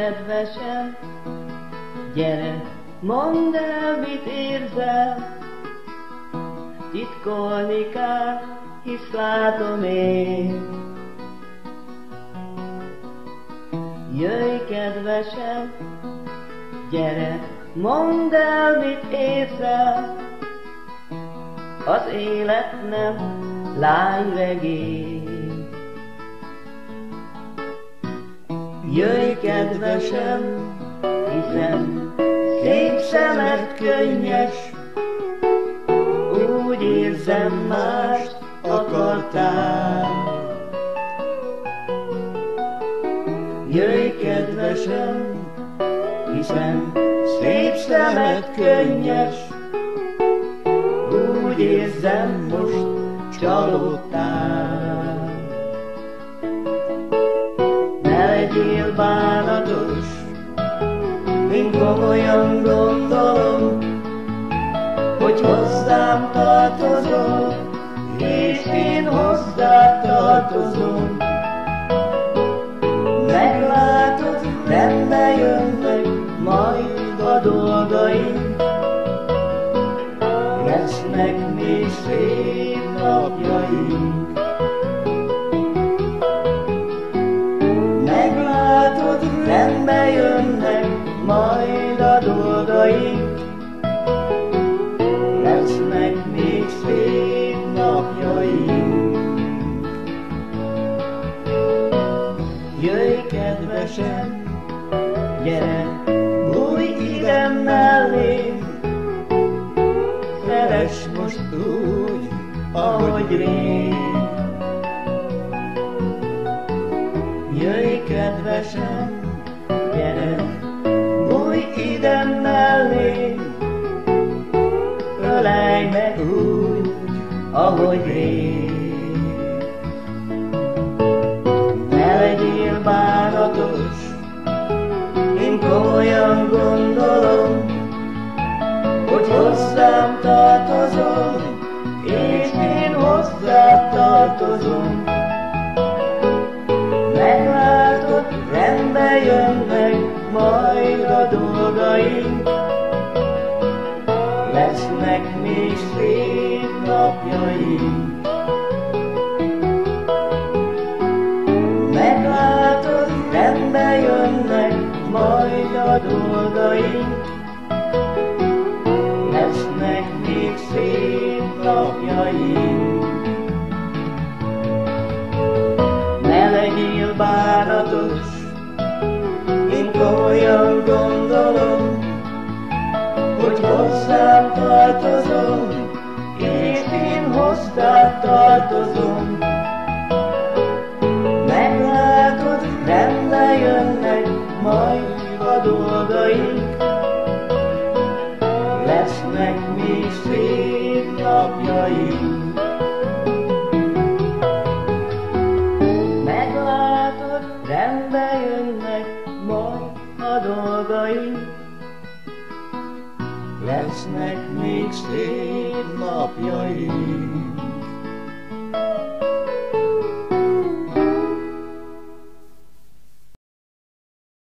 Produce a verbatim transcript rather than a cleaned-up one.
kedvesem, gyere, mondd el, mit érzel, titkolni kár, hisz látom én. Jöjj, kedvesem, gyere, mondd el, mit érzel, az élet nem lányregény. Jöjj, kedvesem, hiszen szép szemed könnyes, úgy érzem, mást akartál. Jöjj, kedvesem, hiszen szép szemed könnyes, úgy érzem, most csalódtál. Ne legyél bánatos, én komolyan gondolom, hogy hozzám tartozol, és én hozzád tartozom. Meglátod, rendbe jönnek majd a dolgaink, lesznek még szép napjaink. Meglátod, rendbe jönnek majd a dolgaink, lesznek még szép napjaink. Jöjj, kedvesem, gyere, bújj ide mellém, szeress most úgy, ahogy rég. Jöjj, kedvesem, gyere, bújj ide mellém, ölelj meg úgy, ahogy rég. Ne legyél bánatos, én komolyan gondolom, hogy hozzám tartozom, és én hozzád tartozom. Meglátod, rendbe jönnek majd a dolgaink, lesznek még szép napjaink. Meglátod, rendbe jönnek majd a dolgaink, lesznek még szép napjaink. Ne legyél bánatos, én komolyan gondolom, hogy hozzám tartozom, és én hozzád tartozom. Meglátod, rendbe jönnek majd a dolgaink, lesznek még szép napjaink. Meglátod, rendbe jönnek majd a dolgaink, lesznek még szép napjaink.